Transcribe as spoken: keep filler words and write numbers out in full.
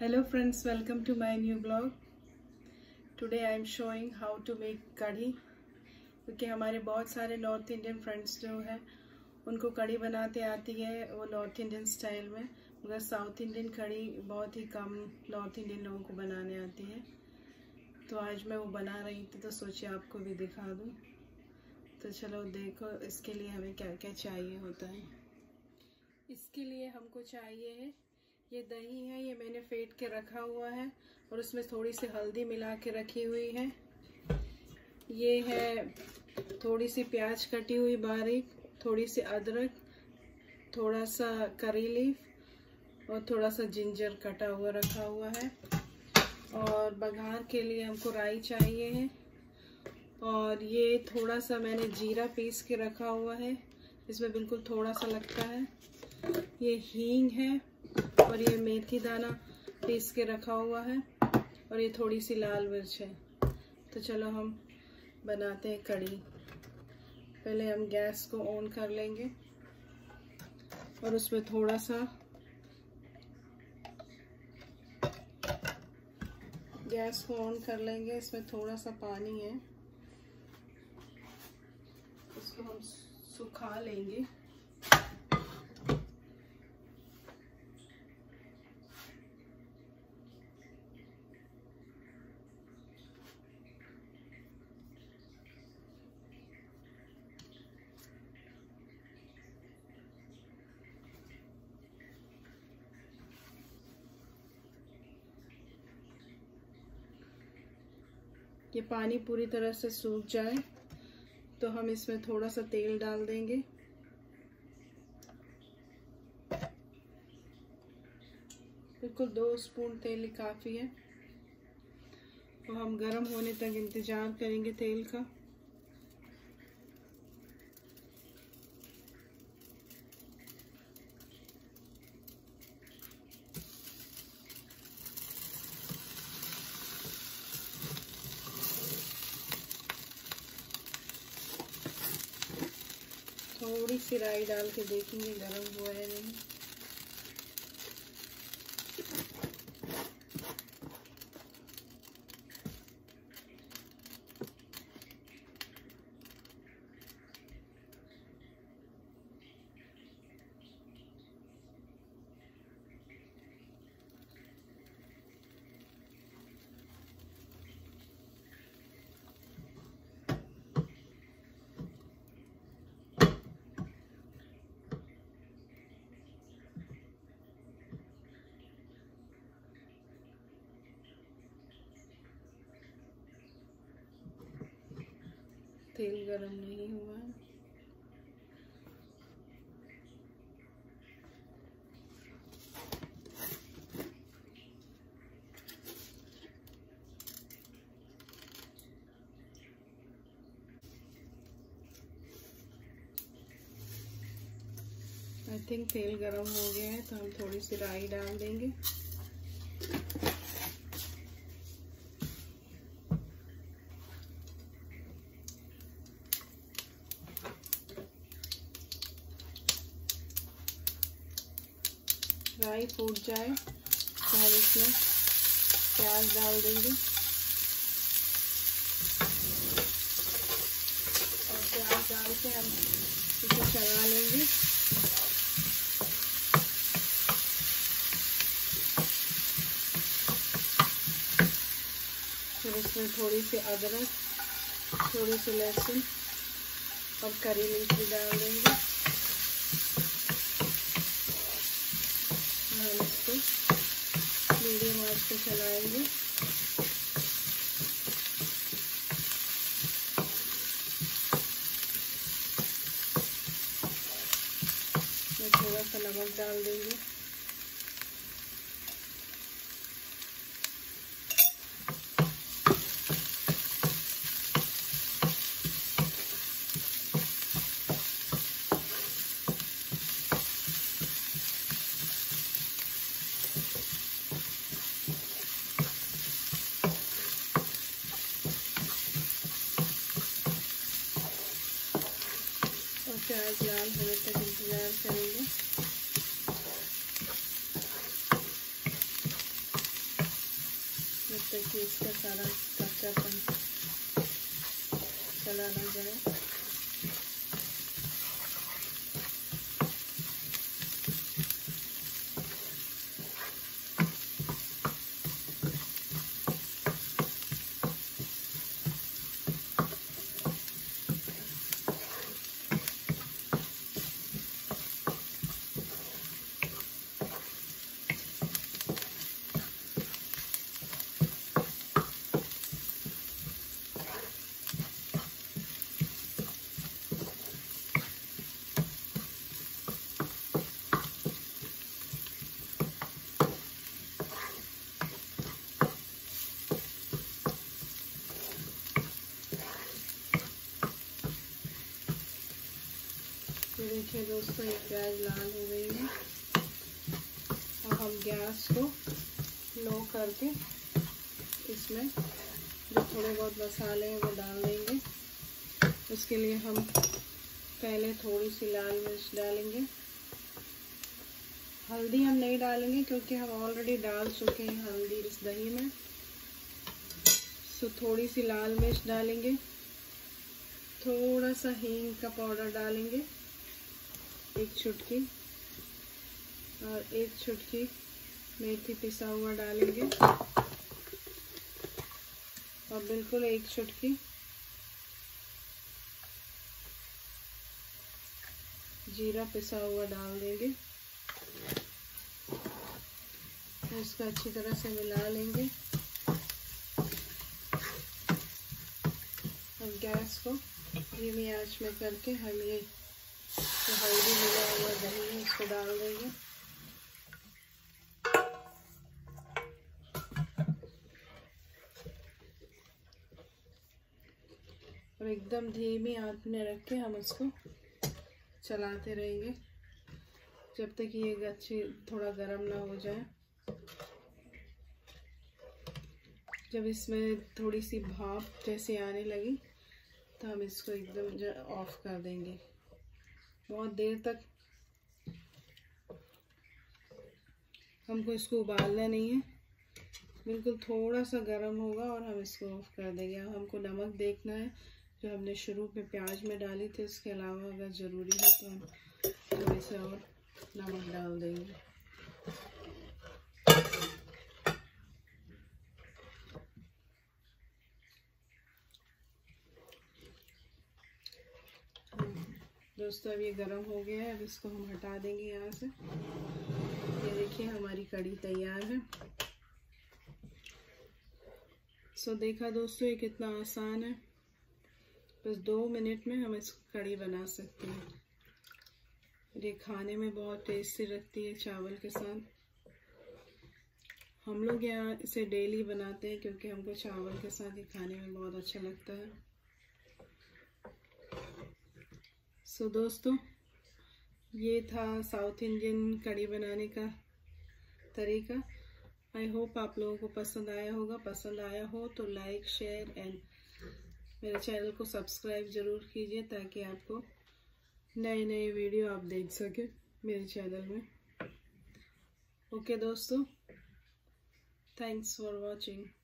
Hello friends, welcome to my new blog. Today I am showing how to make कढ़ी, क्योंकि हमारे बहुत सारे north Indian friends जो हैं उनको कढ़ी बनाते आती है वो नॉर्थ इंडियन स्टाइल में, मगर साउथ इंडियन कढ़ी बहुत ही कम नॉर्थ इंडियन लोगों को बनाने आती है। तो आज मैं वो बना रही थी तो सोची आपको भी दिखा दूँ। तो चलो देखो इसके लिए हमें क्या क्या चाहिए होता है। इसके लिए हमको चाहिए है ये दही है, ये मैंने फेंट के रखा हुआ है और उसमें थोड़ी सी हल्दी मिला के रखी हुई है। ये है थोड़ी सी प्याज कटी हुई बारीक, थोड़ी सी अदरक, थोड़ा सा करी लीफ और थोड़ा सा जिंजर कटा हुआ रखा हुआ है। और बघार के लिए हमको राई चाहिए है। और ये थोड़ा सा मैंने जीरा पीस के रखा हुआ है, इसमें बिल्कुल थोड़ा सा लगता है। ये हींग है और ये मेथी दाना पीस के रखा हुआ है और ये थोड़ी सी लाल मिर्च है। तो चलो हम बनाते हैं कढ़ी। पहले हम गैस को ऑन कर लेंगे और उसमें थोड़ा सा गैस को ऑन कर लेंगे। इसमें थोड़ा सा पानी है, इसको हम सुखा लेंगे। ये पानी पूरी तरह से सूख जाए तो हम इसमें थोड़ा सा तेल डाल देंगे। बिल्कुल दो स्पून तेल काफ़ी है और हम गरम होने तक इंतज़ार करेंगे तेल का। थोड़ी सी राई डाल के देखेंगे गरम हुआ है नहीं। तेल गरम नहीं हुआ है। आई थिंक तेल गरम हो गया है तो हम थोड़ी सी राई डाल देंगे। राई फूट जाए तो हम इसमें प्याज डाल देंगे और प्याज डाल के हम इसे चला लेंगे। फिर इसमें थोड़ी सी अदरक, थोड़ी सी लहसुन और करी लीफ भी डाल देंगे। हम इसको मीडियम आंच पे चलाएंगे। मैं थोड़ा सा नमक डाल देंगे। प्याज लाल होने तक इंतज़ार करेंगे। तक कि इसका सारा कच्चापन चला ना जाए। तो देखिए दोस्तों, ये प्याज लाल हो गई है। अब हम गैस को लो करके इसमें जो थोड़े बहुत मसाले हैं वो डाल देंगे। उसके लिए हम पहले थोड़ी सी लाल मिर्च डालेंगे। हल्दी हम नहीं डालेंगे क्योंकि हम ऑलरेडी डाल चुके हैं हल्दी इस दही में। सो थोड़ी सी लाल मिर्च डालेंगे, थोड़ा सा हींग का पाउडर डालेंगे, एक चुटकी, और एक चुटकी मेथी पिसा हुआ डालेंगे, और बिल्कुल एक चुटकी जीरा पिसा हुआ डाल देंगे। इसको अच्छी तरह से मिला लेंगे। अब गैस को धीमी आंच में करके हम ये जो हल्दी मिला हुआ दही है इसको डाल देंगे। और एकदम धीमी आंच में रख के हम इसको चलाते रहेंगे जब तक ये अच्छी थोड़ा गर्म ना हो जाए। जब इसमें थोड़ी सी भाप जैसे आने लगी तो हम इसको एकदम ऑफ कर देंगे। बहुत देर तक हमको इसको उबालना नहीं है, बिल्कुल थोड़ा सा गर्म होगा और हम इसको ऑफ कर देंगे। अब हमको नमक देखना है, जो हमने शुरू में प्याज में डाली थी। इसके अलावा अगर ज़रूरी है तो हम थोड़े से और नमक डाल देंगे। दोस्तों अब ये गर्म हो गया है, अब इसको हम हटा देंगे यहाँ से। ये देखिए हमारी कढ़ी तैयार है। सो देखा दोस्तों, ये कितना आसान है। बस दो मिनट में हम इस कढ़ी बना सकते हैं। ये खाने में बहुत टेस्टी लगती है चावल के साथ। हम लोग यहाँ इसे डेली बनाते हैं क्योंकि हमको चावल के साथ ये खाने में बहुत अच्छा लगता है। सो so, दोस्तों ये था साउथ इंडियन कढ़ी बनाने का तरीका। आई होप आप लोगों को पसंद आया होगा। पसंद आया हो तो लाइक, शेयर एंड मेरे चैनल को सब्सक्राइब ज़रूर कीजिए ताकि आपको नए नए वीडियो आप देख सकें मेरे चैनल में। ओके दोस्तों, थैंक्स फॉर वॉचिंग।